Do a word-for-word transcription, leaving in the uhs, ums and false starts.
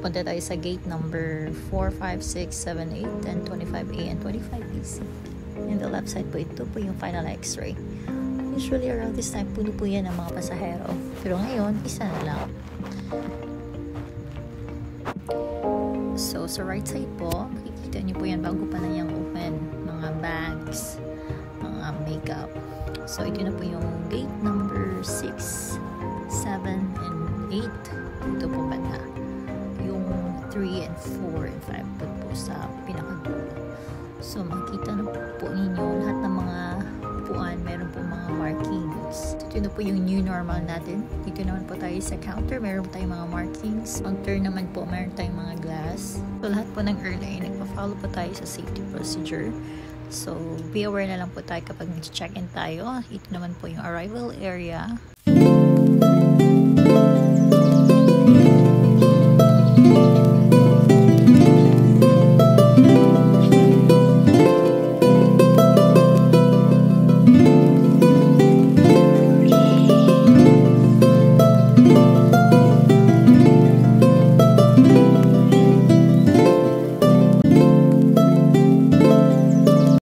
punta tayo sa gate number four, five, six, seven, eight, ten, twenty-five A and twenty-five B C. In the left side po, ito po yung final x-ray. Usually around this time, puno po yan ng mga pasahero. Pero ngayon, isa na lang. So, sa right side po, makikita nyo po yan bago pa na yung open. Mga bags, mga makeup. So, ito na po yung gate number six, seven, and eight. Ito po banda. Yung three and four and five po, po sa pinakadulo. So, makikita na po ninyo lahat ng mga upuan, meron po mga markings. Ito na po yung new normal natin. Dito naman po tayo sa counter, meron po tayong mga markings. Pag turn naman po, meron tayong mga glass. So, lahat po ng airline, nagpa-follow po tayo sa safety procedure. So, be aware na lang po tayo kapag nag-check-in tayo. Ito naman po yung arrival area.